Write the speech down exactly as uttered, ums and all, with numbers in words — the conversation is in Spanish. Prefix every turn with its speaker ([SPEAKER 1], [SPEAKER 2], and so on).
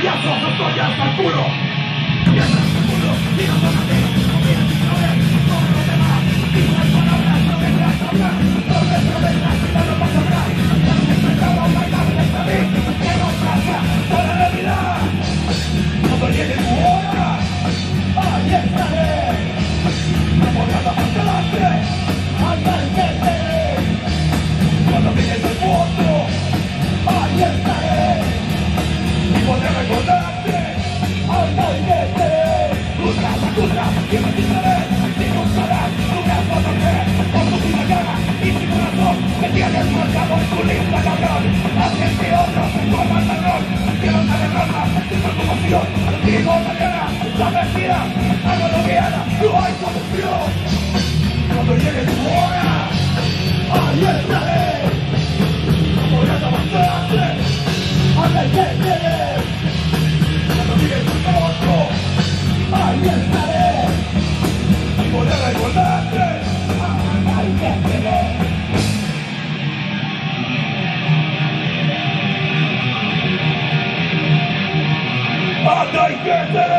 [SPEAKER 1] payaso, no estoy hasta el culo. Mientras el culo y no son así, no tienes que saber sobre los demás. Digo las palabras, no deberás hablar. No te prometas, no lo vas a hablar. Ya se enfrentaba un bailable de mí, que no pasa por la realidad. Cuando llegue tu hora, ahí estaré. No por nada más delante, hasta el que te dé. Cuando vienes el fondo, ahí estaré. Y podré recordarte hasta el que te dé. Tus brazos, tus brazos, y me quitaré. Si no sabrás, tú me has por tu vida gana y sin corazón. Me tienes marcado en tu lista, cabrón. Haces que otros se coman marrón. Quiero celebrarla, tu preocupación. Digo mañana, la mentira, algo no viene, no hay solución. Cuando llegue tu hora, ahí estaré. No podrás abandonarte, hasta el que te dé. Cuando llegue tu fondo, ahí estaré. Y podré recordarte, hasta el que te dé. Hasta el que te dé.